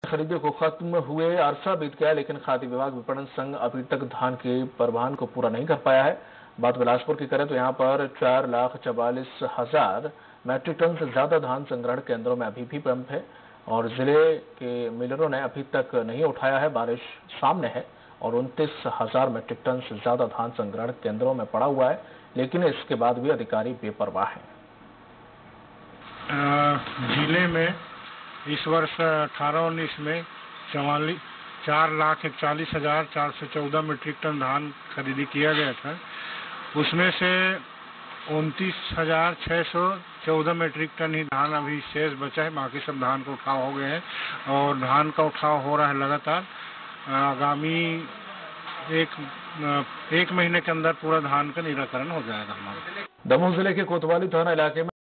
खरीदी को खत्म हुए अरसा बीत गया, लेकिन खाद्य विभाग विपणन संघ अभी तक धान के परिवहन को पूरा नहीं कर पाया है। बात बिलासपुर की करें तो यहां पर 4,44,000 मैट्रिक टन से ज्यादा धान संग्रहण केंद्रों में अभी भी पंप है और जिले के मिलरों ने अभी तक नहीं उठाया है। बारिश सामने है और 29,000 मैट्रिक टन से ज्यादा धान संग्रहण केंद्रों में पड़ा हुआ है, लेकिन इसके बाद भी अधिकारी बेपरवाह हैं। जिले में इस वर्ष 18-19 में 4,41,414 मीट्रिक टन धान खरीदी किया गया था। उसमें से 29,614 मीट्रिक टन ही धान अभी शेष बचा है। बाकी सब धान का उठाव हो गए हैं और धान का उठाव हो रहा है लगातार। आगामी एक महीने के अंदर पूरा धान का निराकरण हो जाएगा हमारा। दमोह जिले के कोतवाली थाना इलाके में